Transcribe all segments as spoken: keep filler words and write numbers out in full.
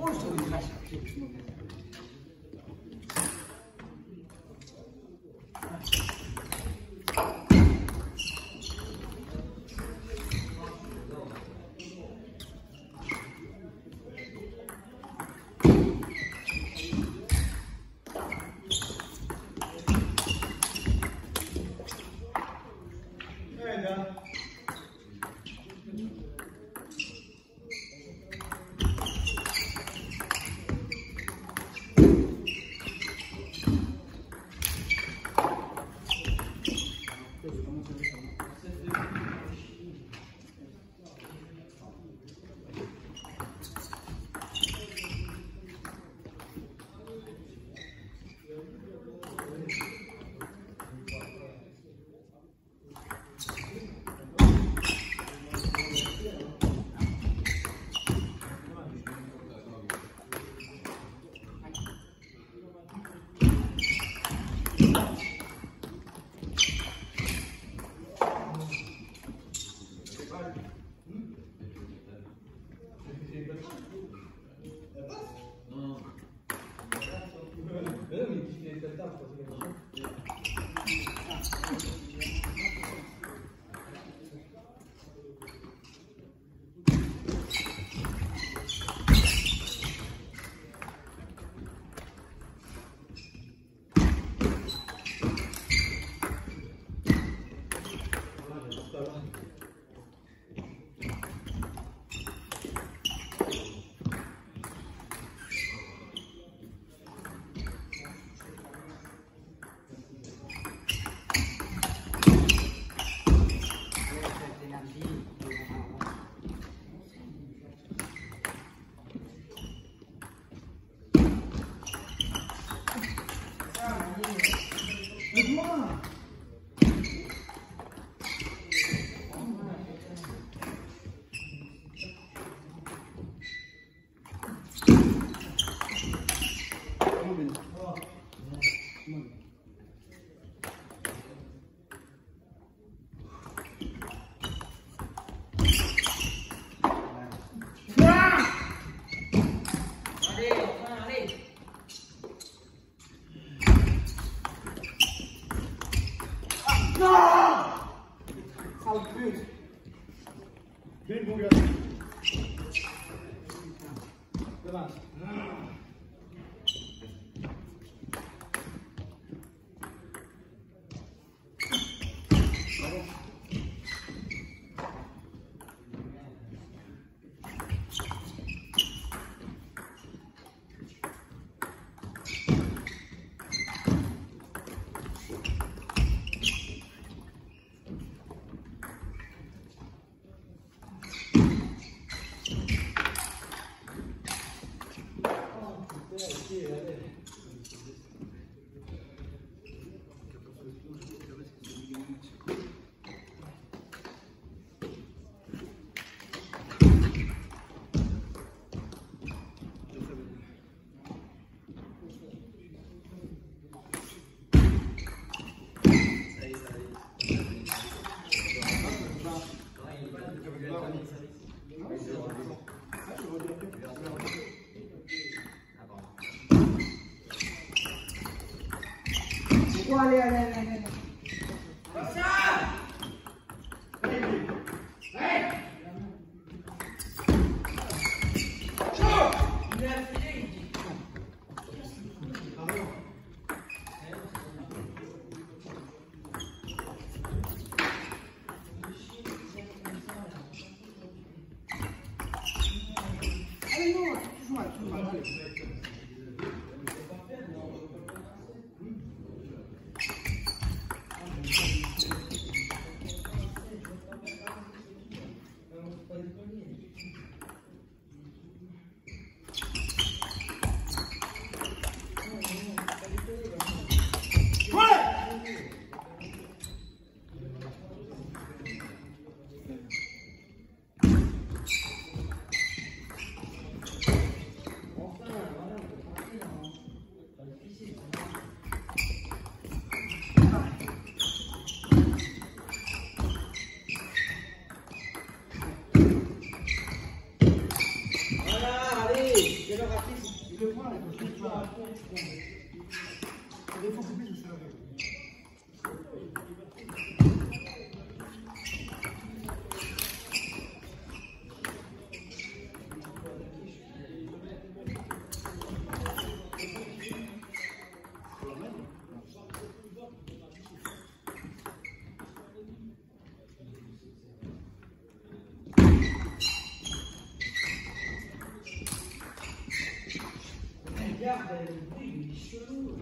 Allez, allez, allez, allez. Allez, non, tu joues, tu joues, allez. deux points, là, quand je ne pas. La défense est plus, je sais la règle. Regarde, le bruit, il est chelou.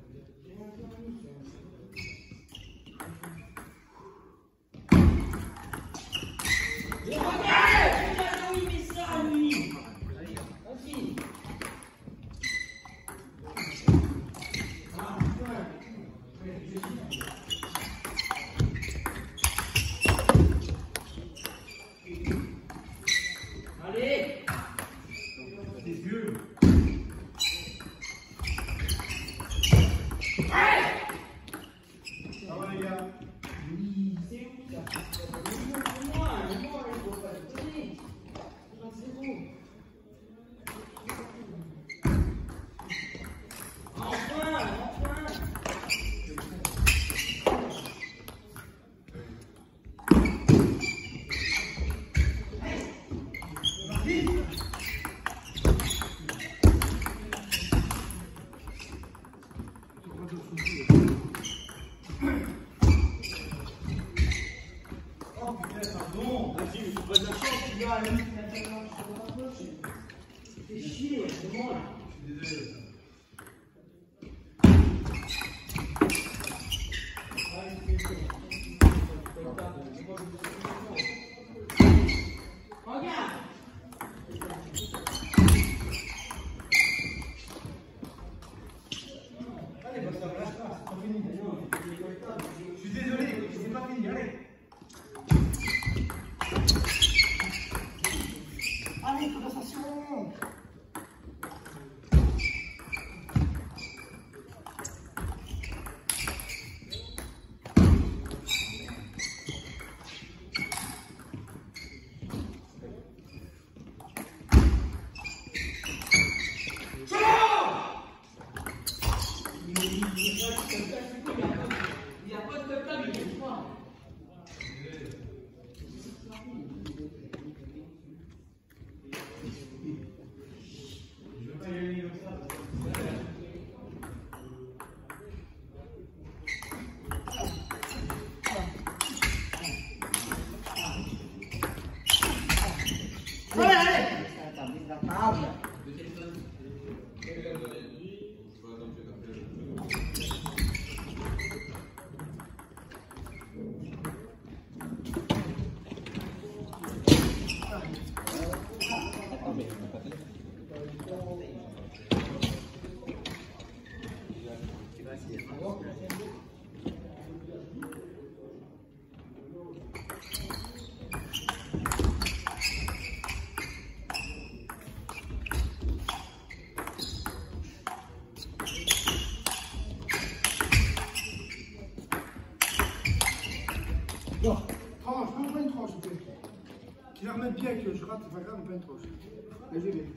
C'est chier, c'est moi. Désolé. Regarde. Allez, parce que là, c'est pas fini. Je suis désolé, c'est pas fini, allez. Allez, conversation. Il n'y a pas de table, il est pas. Je veux pas y aller comme ça. Allez, allez. La table. Bon, tranche, non, pas une tranche, s'il te plaît. Tu la remets bien que je rate, c'est pas grave, mais pas une tranche. Vas-y, viens.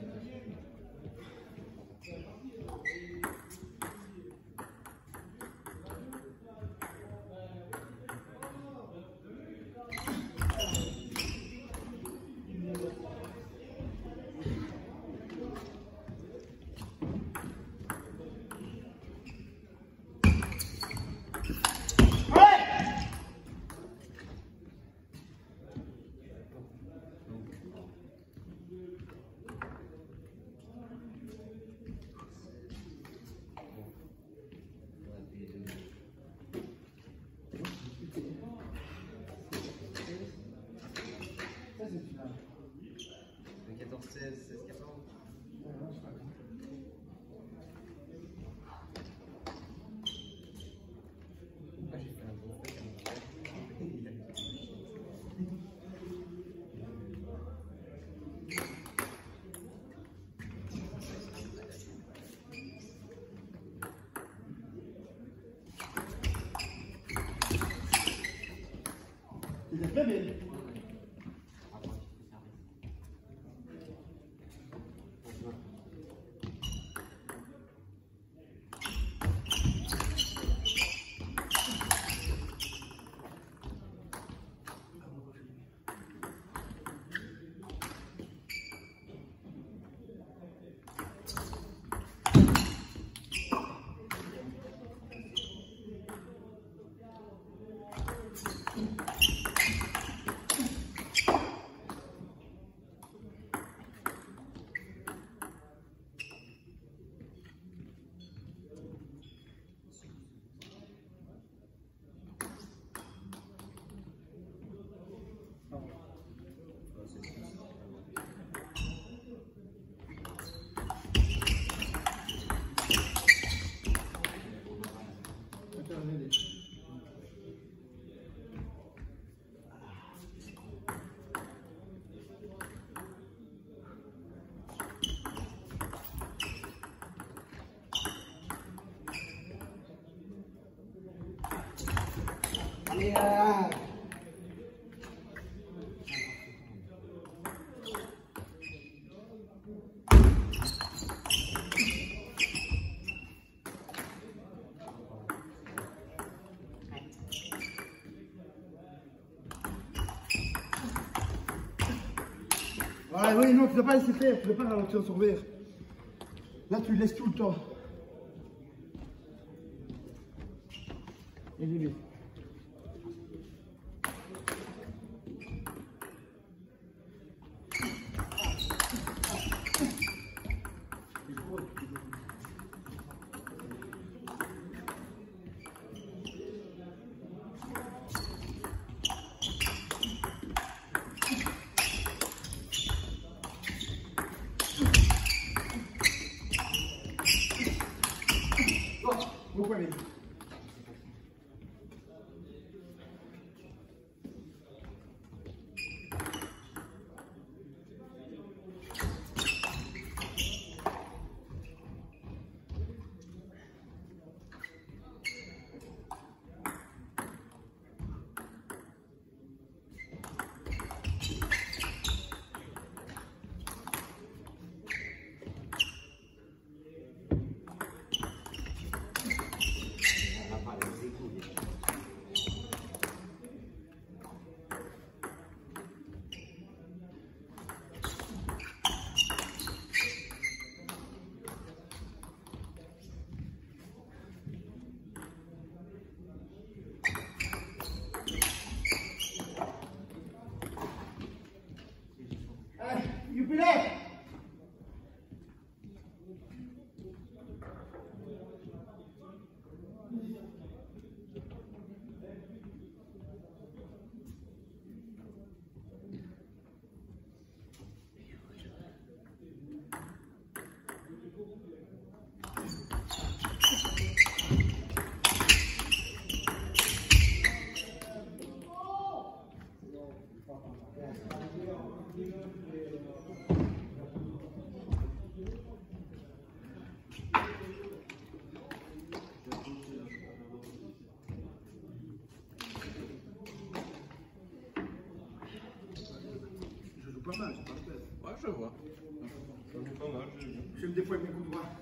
quatorze seize, seize quatorze. Il est très bien. Yeah. Ah oui, non, tu ne dois pas laisser faire, tu ne dois pas ralentir sur verre. Là, tu le laisses tout le temps. Et limite. Vou com ele. Youpi-lé! Pas mal, c'est pas mal. Ouais, je vois. Ça joue pas mal, j'ai vu. J'aime des fois avec mes coups droits.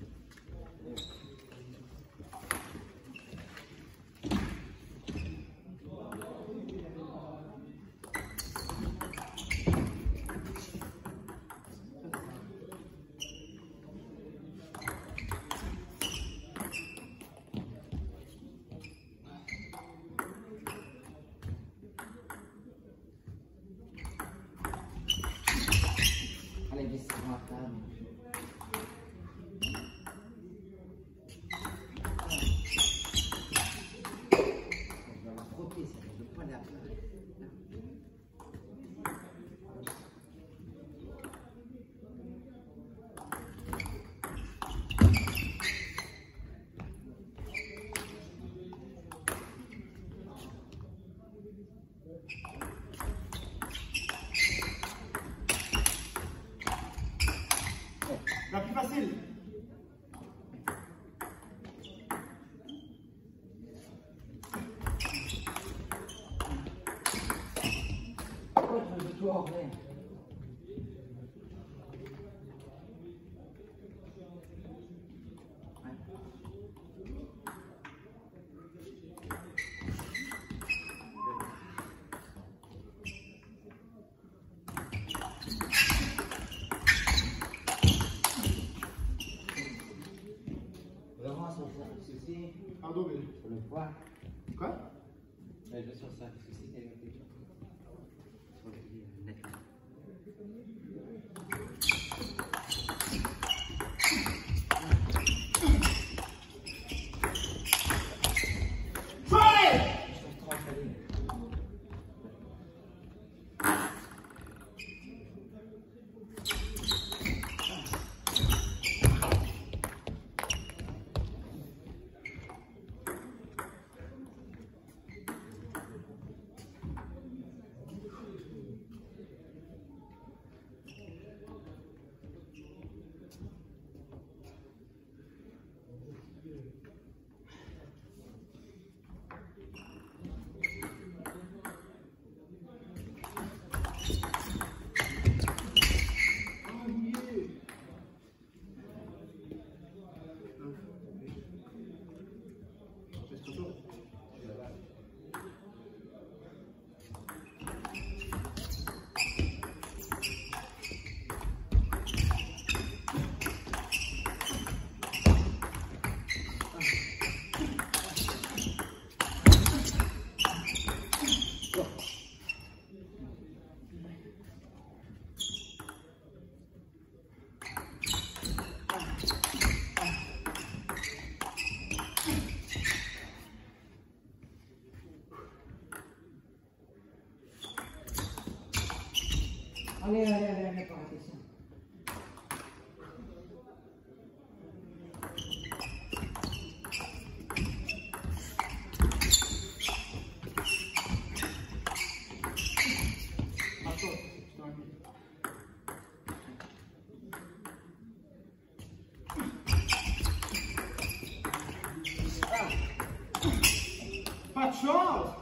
Allez, vite, c'est moi, calme. Je vais la frotter, ça ne veut pas la faire. La plus facile. Oh, je veux tout en vrai. Vraiment, sur ça, ceci, Pardon, mais. sur le poids. Quoi? Mais je sur ça, ceci, c'est le plus. Sur le pied, net. chance.